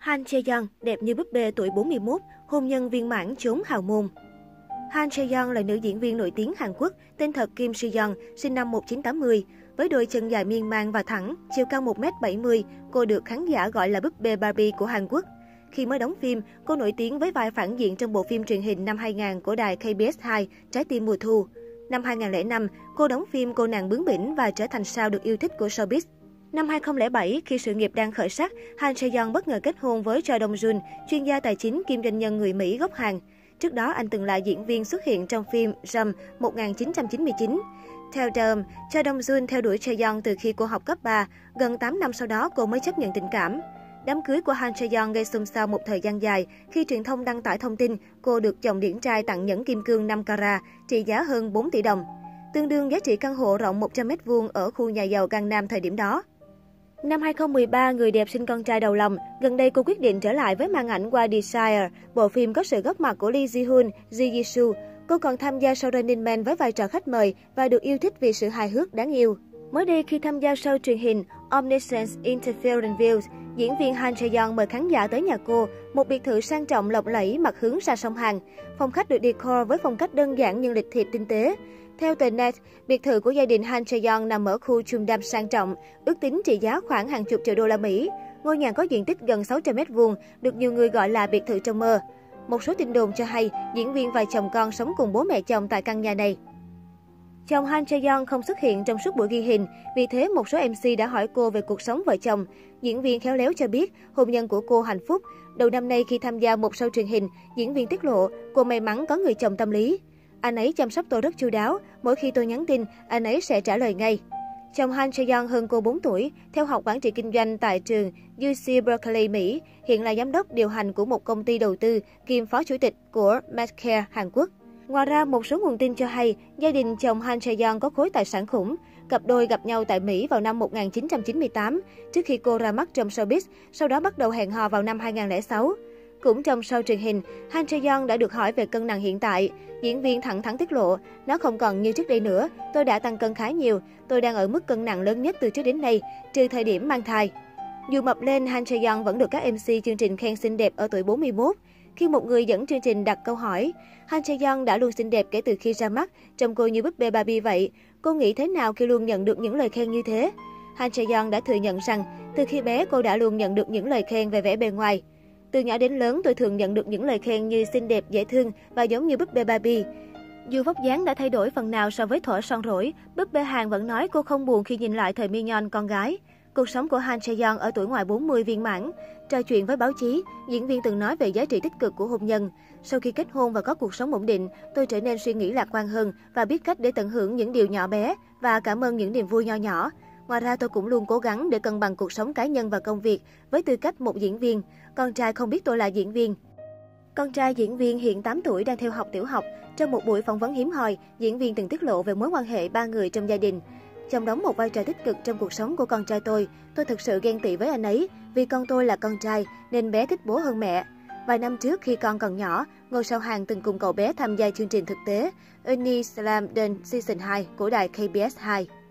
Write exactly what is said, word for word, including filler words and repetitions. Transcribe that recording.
Han Chae-young đẹp như búp bê tuổi bốn mươi mốt, hôn nhân viên mãn chốn hào môn. Han Chae-young là nữ diễn viên nổi tiếng Hàn Quốc, tên thật Kim Si-young, sinh năm một nghìn chín trăm tám mươi. Với đôi chân dài miên man và thẳng, chiều cao một mét bảy mươi, cô được khán giả gọi là búp bê Barbie của Hàn Quốc. Khi mới đóng phim, cô nổi tiếng với vai phản diện trong bộ phim truyền hình năm hai nghìn không trăm của đài K B S hai, Trái tim mùa thu. Năm hai nghìn không trăm lẻ năm, cô đóng phim Cô nàng bướng bỉnh và trở thành sao được yêu thích của showbiz. Năm hai nghìn không trăm lẻ bảy, khi sự nghiệp đang khởi sắc, Han Chae-young bất ngờ kết hôn với Choi Dong-jun, chuyên gia tài chính kiêm doanh nhân người Mỹ gốc Hàn. Trước đó, anh từng là diễn viên xuất hiện trong phim Rum một nghìn chín trăm chín mươi chín. Theo Dome, Choi Dong-jun theo đuổi Chae-young từ khi cô học cấp ba, gần tám năm sau đó cô mới chấp nhận tình cảm. Đám cưới của Han Chae-young gây xôn xao một thời gian dài khi truyền thông đăng tải thông tin cô được chồng điển trai tặng nhẫn kim cương năm carat trị giá hơn bốn tỷ đồng, tương đương giá trị căn hộ rộng một trăm mét vuông ở khu nhà giàu Gangnam thời điểm đó. Năm hai nghìn không trăm mười ba, người đẹp sinh con trai đầu lòng. Gần đây cô quyết định trở lại với màn ảnh qua Desire, bộ phim có sự góp mặt của Lee Ji-hoon, Ji Yi-soo. Cô còn tham gia show Running Man với vai trò khách mời và được yêu thích vì sự hài hước đáng yêu. Mới đây khi tham gia show truyền hình Omniscience Interference Views, diễn viên Han Chae-young mời khán giả tới nhà cô, một biệt thự sang trọng lộng lẫy mặt hướng ra sông Hàn. Phòng khách được decor với phong cách đơn giản nhưng lịch thiệp tinh tế. Theo tờ Net, biệt thự của gia đình Han Chae-young nằm ở khu Chungdam sang trọng, ước tính trị giá khoảng hàng chục triệu đô la Mỹ. Ngôi nhà có diện tích gần sáu trăm mét vuông, được nhiều người gọi là biệt thự trong mơ. Một số tin đồn cho hay, diễn viên và chồng con sống cùng bố mẹ chồng tại căn nhà này. Chồng Han Chae-young không xuất hiện trong suốt buổi ghi hình, vì thế một số em xê đã hỏi cô về cuộc sống vợ chồng. Diễn viên khéo léo cho biết hôn nhân của cô hạnh phúc. Đầu năm nay khi tham gia một show truyền hình, diễn viên tiết lộ cô may mắn có người chồng tâm lý. Anh ấy chăm sóc tôi rất chu đáo, mỗi khi tôi nhắn tin, anh ấy sẽ trả lời ngay. Chồng Han Chae-young hơn cô bốn tuổi, theo học quản trị kinh doanh tại trường U C Berkeley, Mỹ, hiện là giám đốc điều hành của một công ty đầu tư, kiêm phó chủ tịch của Medcare, Hàn Quốc. Ngoài ra, một số nguồn tin cho hay, gia đình chồng Han Chae-young có khối tài sản khủng. Cặp đôi gặp nhau tại Mỹ vào năm một nghìn chín trăm chín mươi tám, trước khi cô ra mắt trong showbiz, sau đó bắt đầu hẹn hò vào năm hai nghìn không trăm lẻ sáu. Cũng trong show truyền hình, Han Chae-young đã được hỏi về cân nặng hiện tại. Diễn viên thẳng thắn tiết lộ, nó không còn như trước đây nữa, tôi đã tăng cân khá nhiều, tôi đang ở mức cân nặng lớn nhất từ trước đến nay, trừ thời điểm mang thai. Dù mập lên, Han Chae-young vẫn được các em xê chương trình khen xinh đẹp ở tuổi bốn mươi mốt. Khi một người dẫn chương trình đặt câu hỏi, Han Chae-young đã luôn xinh đẹp kể từ khi ra mắt, trông cô như búp bê Barbie vậy. Cô nghĩ thế nào khi luôn nhận được những lời khen như thế? Han Chae-young đã thừa nhận rằng, từ khi bé cô đã luôn nhận được những lời khen về vẻ bề ngoài. Từ nhỏ đến lớn, tôi thường nhận được những lời khen như xinh đẹp, dễ thương và giống như búp bê Barbie. Dù vóc dáng đã thay đổi phần nào so với thuở son rỗi, búp bê Hàn vẫn nói cô không buồn khi nhìn lại thời Mignon con gái. Cuộc sống của Han Chae-young ở tuổi ngoài bốn mươi viên mãn. Trò chuyện với báo chí, diễn viên từng nói về giá trị tích cực của hôn nhân. Sau khi kết hôn và có cuộc sống ổn định, tôi trở nên suy nghĩ lạc quan hơn và biết cách để tận hưởng những điều nhỏ bé và cảm ơn những niềm vui nho nhỏ. Ngoài ra, tôi cũng luôn cố gắng để cân bằng cuộc sống cá nhân và công việc với tư cách một diễn viên. Con trai không biết tôi là diễn viên. Con trai diễn viên hiện tám tuổi đang theo học tiểu học. Trong một buổi phỏng vấn hiếm hoi, diễn viên từng tiết lộ về mối quan hệ ba người trong gia đình. Chồng đóng một vai trò tích cực trong cuộc sống của con trai tôi. Tôi thực sự ghen tị với anh ấy vì con tôi là con trai nên bé thích bố hơn mẹ. Vài năm trước khi con còn nhỏ, ngôi sao Hàn từng cùng cậu bé tham gia chương trình thực tế Uni Slam Den Season hai của đài K B S hai.